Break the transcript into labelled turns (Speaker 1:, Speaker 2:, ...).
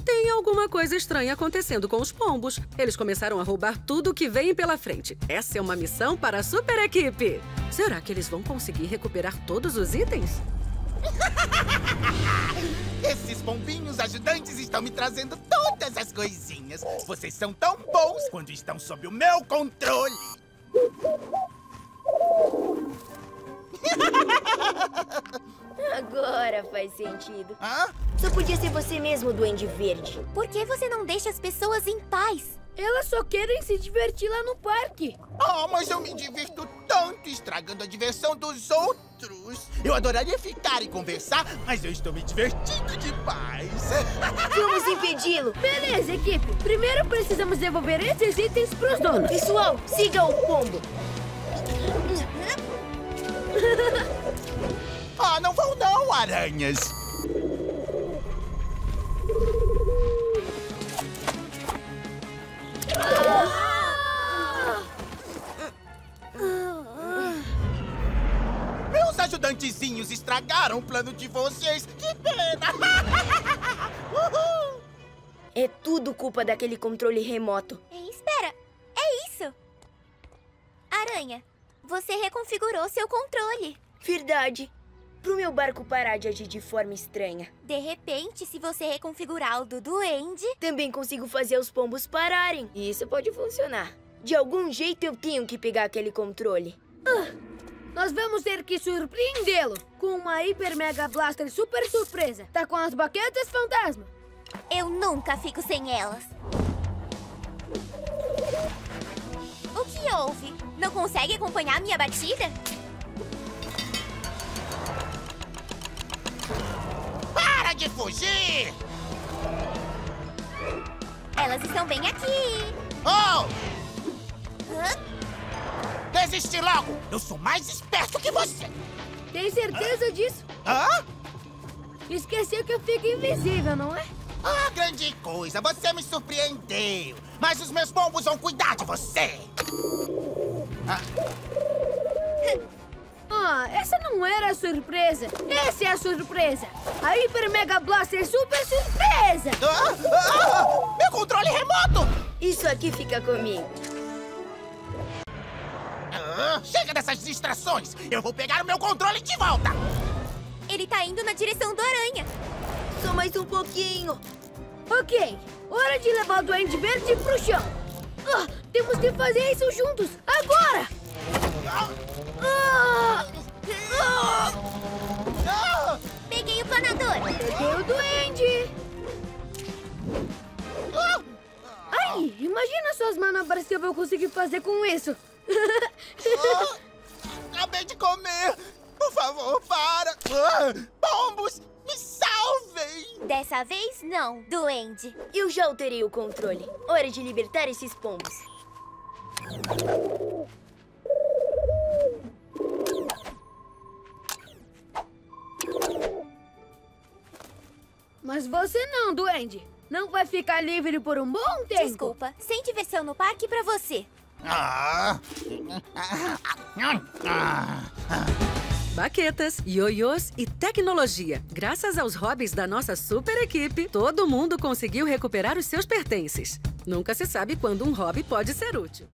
Speaker 1: Tem alguma coisa estranha acontecendo com os pombos. Eles começaram a roubar tudo que vem pela frente. Essa é uma missão para a super equipe. Será que eles vão conseguir recuperar todos os itens?
Speaker 2: Esses pombinhos ajudantes estão me trazendo todas as coisinhas. Vocês são tão bons quando estão sob o meu controle.
Speaker 3: Agora faz sentido.
Speaker 2: Hã?
Speaker 3: Só podia ser você mesmo, Duende Verde.
Speaker 4: Por que você não deixa as pessoas em paz?
Speaker 5: Elas só querem se divertir lá no parque.
Speaker 2: Oh, mas eu me divirto tanto estragando a diversão dos outros. Eu adoraria ficar e conversar, mas eu estou me divertindo demais.
Speaker 3: Vamos impedi-lo.
Speaker 5: Beleza, equipe. Primeiro precisamos devolver esses itens pros donos.
Speaker 3: Pessoal, siga o pombo.
Speaker 2: Ah, não vão não, aranhas. Meus ajudantezinhos estragaram o plano de vocês. Que pena! Uhul.
Speaker 3: É tudo culpa daquele controle remoto.
Speaker 4: Ei, espera! É isso! Aranha, você reconfigurou seu controle.
Speaker 3: Verdade. Pro meu barco parar de agir de forma estranha.
Speaker 4: De repente, se você reconfigurar o do Duende...
Speaker 3: Também consigo fazer os pombos pararem. E isso pode funcionar. De algum jeito eu tenho que pegar aquele controle.
Speaker 5: Nós vamos ter que surpreendê-lo com uma Hiper Mega Blaster super surpresa. Tá com as baquetas fantasma.
Speaker 4: Eu nunca fico sem elas. O que houve? Não consegue acompanhar a minha batida?
Speaker 2: Para de fugir!
Speaker 4: Elas estão bem aqui.
Speaker 2: Oh!
Speaker 4: Hã?
Speaker 2: Desiste logo! Eu sou mais esperto que você!
Speaker 5: Tem certeza disso?
Speaker 2: Hã?
Speaker 5: Esqueceu que eu fico invisível, não é?
Speaker 2: Ah, grande coisa! Você me surpreendeu! Mas os meus pombos vão cuidar de você!
Speaker 5: Essa não era a surpresa. Essa é a surpresa. A Hiper Mega Blaster super surpresa.
Speaker 2: Meu controle remoto!
Speaker 3: Isso aqui fica comigo.
Speaker 2: Chega dessas distrações! Eu vou pegar o meu controle de volta!
Speaker 4: Ele tá indo na direção do Aranha.
Speaker 3: Só mais um pouquinho.
Speaker 5: Ok, hora de levar o Duende Verde pro chão. Temos que fazer isso juntos, agora!
Speaker 4: Peguei o planador.
Speaker 5: Peguei o Duende. Ai, imagina suas manobras que eu vou conseguir fazer com isso.
Speaker 2: Acabei de comer! Por favor, para! Pombos, me salvem!
Speaker 4: Dessa vez, não, Duende.
Speaker 3: Eu já alterei o controle. Hora de libertar esses pombos.
Speaker 5: Mas você não, Duende. Não vai ficar livre por um bom tempo.
Speaker 4: Desculpa, sem diversão no parque pra você.
Speaker 1: Baquetas, ioiôs e tecnologia. Graças aos hobbies da nossa super equipe, todo mundo conseguiu recuperar os seus pertences. Nunca se sabe quando um hobby pode ser útil.